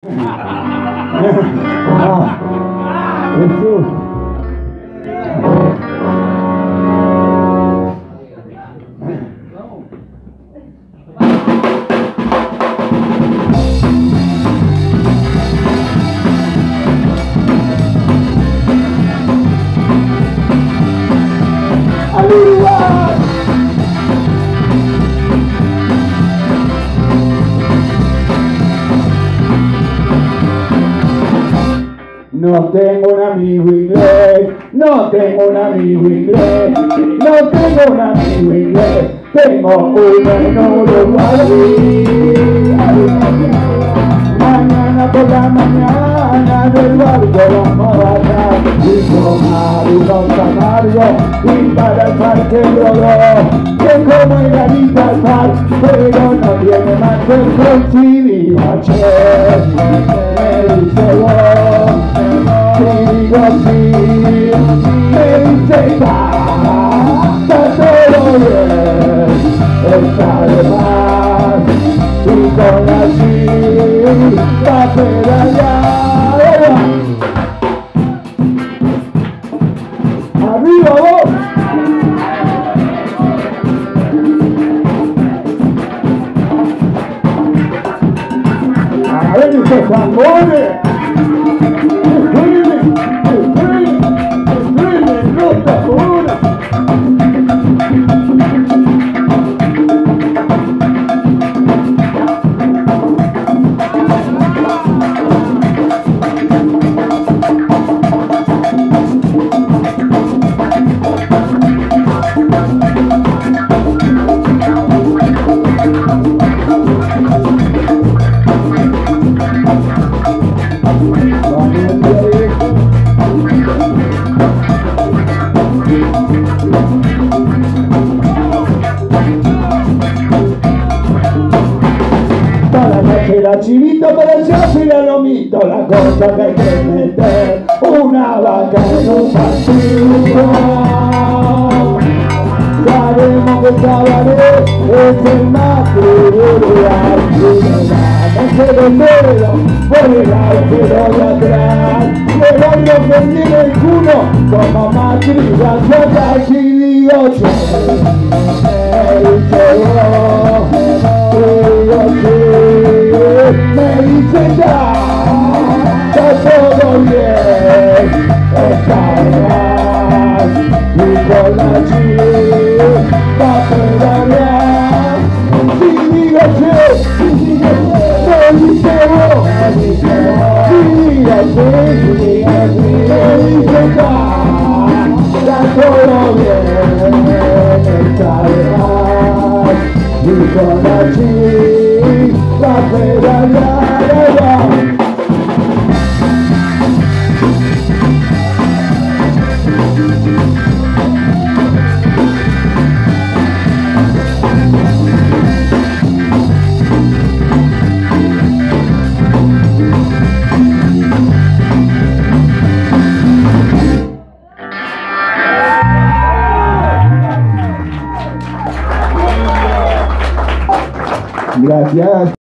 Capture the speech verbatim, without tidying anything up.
Ah, Jesús. No tengo un amigo inglés, no tengo un amigo inglés, no tengo un amigo inglés, tengo uno en Uruguay. Mañana por la mañana del barco vamos a bajar y tomar unos amargos y para el parque Rodó, que como el garita al par, pero no tiene más que el coincidir. Me dice vos, y digo sí, me dice está, está todo bien, está de más, y con la sí, va a pedalear. ¡Arriba vos! ¡A ver esos tambores! Era chivito para el chef y la lomito, la cosa que hay que meter una vaca en un partido. Sabemos que Tabaré es el más trivial y le damos el dedo por el agujero de atrás. Le voy a ofender el culo como matriz hacia aquí digo che, me dice vos, digo sí. Me dice ya, está todo bien, está bien, y con la chica va a pedalear. Si digo che, si digo che, me dice vos, me dice vos, si digo che, me dice ya, está todo bien, está bien, y con la chica va a pedalear. Gracias.